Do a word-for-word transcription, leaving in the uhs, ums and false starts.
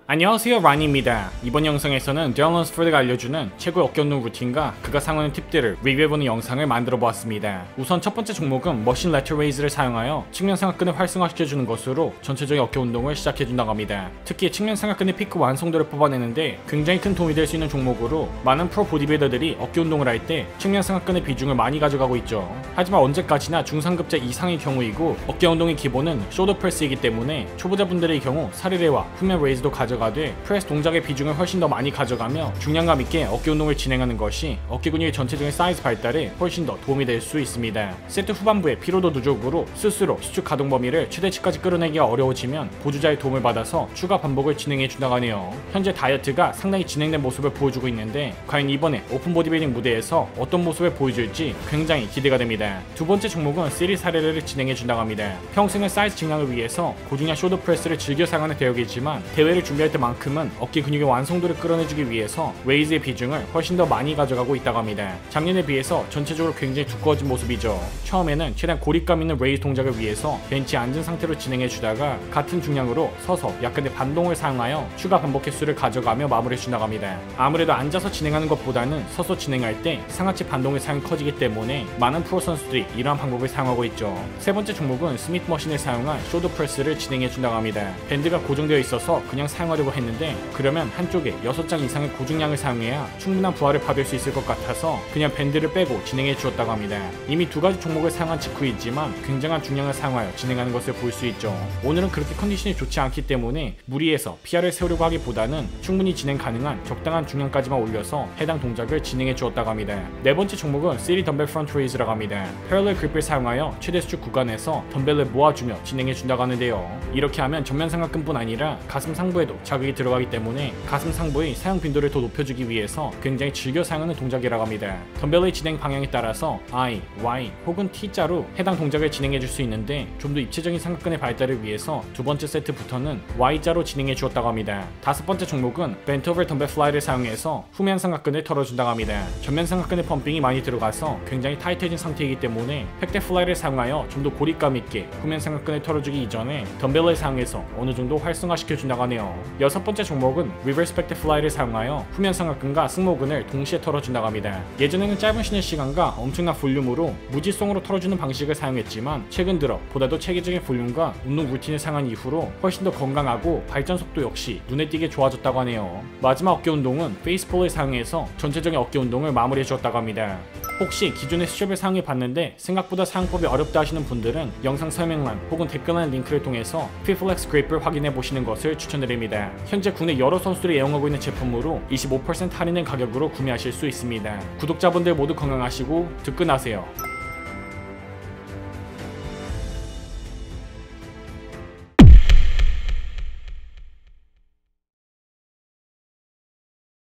안녕하세요, 라니입니다. 이번 영상에서는 델런 런스포드가 알려주는 최고의 어깨 운동 루틴과 그가 사용하는 팁들을 리뷰해보는 영상을 만들어 보았습니다. 우선 첫 번째 종목은 머신 레터 레이즈를 사용하여 측면 상하근을 활성화시켜주는 것으로 전체적인 어깨 운동을 시작해준다고 합니다. 특히 측면 상하근의 피크 완성도를 뽑아내는데 굉장히 큰 도움이 될 수 있는 종목으로 많은 프로 보디빌더들이 어깨 운동을 할 때 측면 상하근의 비중을 많이 가져가고 있죠. 하지만 언제까지나 중상급자 이상의 경우이고 어깨 운동의 기본은 숄더 프레스이기 때문에 초보자분들의 경우 사리레와 후면 레이즈도 가져 가돼 프레스 동작의 비중을 훨씬 더 많이 가져가며 중량감 있게 어깨 운동을 진행하는 것이 어깨 근육의 전체적인 사이즈 발달에 훨씬 더 도움이 될 수 있습니다. 세트 후반부에 피로도 누적으로 스스로 수축 가동 범위를 최대치까지 끌어내기가 어려워지면 보조자의 도움을 받아서 추가 반복을 진행해 준다고 하네요. 현재 다이어트가 상당히 진행된 모습을 보여주고 있는데 과연 이번에 오픈 보디빌딩 무대에서 어떤 모습을 보여줄지 굉장히 기대가 됩니다. 두 번째 종목은 시리 사례를 진행해 준다고 합니다. 평생의 사이즈 증량을 위해서 고중량 숄더 프레스를 즐겨 사용하는 대역이지만 대회를 준비할 때만큼은 어깨 근육의 완성도를 끌어내주기 위해서 레이즈의 비중을 훨씬 더 많이 가져가고 있다고 합니다. 작년에 비해서 전체적으로 굉장히 두꺼워진 모습이죠. 처음에는 최대한 고립감 있는 레이즈 동작을 위해서 벤치에 앉은 상태로 진행해 주다가 같은 중량으로 서서 약간의 반동을 사용하여 추가 반복 횟수를 가져가며 마무리해 준다고 합니다. 아무래도 앉아서 진행하는 것보다는 서서 진행할 때 상하체 반동의 사용이 커지기 때문에 많은 프로 선수들이 이러한 방법을 사용하고 있죠. 세 번째 종목은 스미트 머신을 사용한 숄더 프레스를 진행해 준다고 합니다. 밴드가 고정되어 있어서 그냥 사용하려고 했는데 그러면 한쪽에 여섯 장 이상의 고중량을 사용해야 충분한 부하를 받을 수 있을 것 같아서 그냥 밴드를 빼고 진행해 주었다고 합니다. 이미 두 가지 종목을 사용한 직후이지만 굉장한 중량을 사용하여 진행하는 것을 볼 수 있죠. 오늘은 그렇게 컨디션이 좋지 않기 때문에 무리해서 피아를 세우려고 하기보다는 충분히 진행 가능한 적당한 중량까지만 올려서 해당 동작을 진행해 주었다고 합니다. 네 번째 종목은 시리 덤벨 프론트 레이즈라고 합니다. 패럴렐 그립을 사용하여 최대 수축 구간에서 덤벨을 모아주며 진행해 준다고 하는데요. 이렇게 하면 전면 삼각근뿐 아니라 가슴 상부에도 자극이 들어가기 때문에 가슴 상부의 사용 빈도를 더 높여주기 위해서 굉장히 즐겨 사용하는 동작이라고 합니다. 덤벨의 진행 방향에 따라서 I, Y 혹은 T자로 해당 동작을 진행해 줄 수 있는데 좀 더 입체적인 삼각근의 발달을 위해서 두 번째 세트부터는 Y자로 진행해 주었다고 합니다. 다섯 번째 종목은 벤트 오버 덤벨 플라이를 사용해서 후면 삼각근을 털어준다고 합니다. 전면 삼각근의 펌핑이 많이 들어가서 굉장히 타이트해진 상태이기 때문에 팩대 플라이를 사용하여 좀 더 고립감 있게 후면 삼각근을 털어주기 이전에 덤벨을 사용해서 어느 정도 활성화시켜 준다고 하네요. 여섯 번째 종목은 리버스 팩대 플라이를 사용하여 후면 삼각근과 승모근을 동시에 털어준다고 합니다. 예전에는 짧은 쉬는 시간과 엄청난 볼륨으로 무지성으로 털어주는 방식을 사용했지만 최근 들어 보다도 체계적인 볼륨과 운동 루틴을 사용한 이후로 훨씬 더 건강하고 발전 속도 역시 눈에 띄게 좋아졌다고 하네요. 마지막 어깨 운동은 페이스폴을 사용해서 전체적인 어깨 운동을 마무리해 주었다고 합니다. 혹시 기존의 스트랩을 사용해 봤는데 생각보다 사용법이 어렵다 하시는 분들은 영상 설명란 혹은 댓글란 링크를 통해서 피플렉스 그립을 확인해 보시는 것을 추천드립니다. 현재 국내 여러 선수들이 애용하고 있는 제품으로 이십오 퍼센트 할인된 가격으로 구매하실 수 있습니다. 구독자분들 모두 건강하시고 득근하세요.